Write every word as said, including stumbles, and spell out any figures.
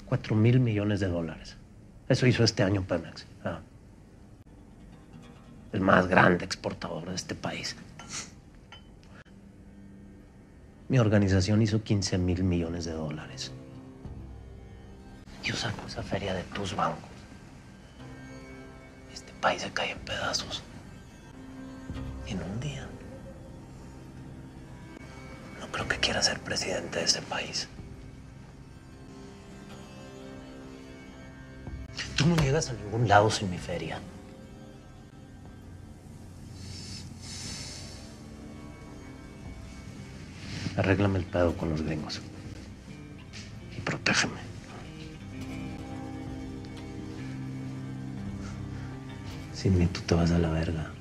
Cuatro mil millones de dólares. Eso hizo este año Pemex. Ah. El más grande exportador de este país. Mi organización hizo quince mil millones de dólares. Yo saco esa feria de tus bancos. Este país se cae en pedazos. En un día. No creo que quiera ser presidente de ese país. Tú no llegas a ningún lado sin mi feria. Arréglame el pedo con los gringos. Y protégeme. Sin mí tú te vas a la verga.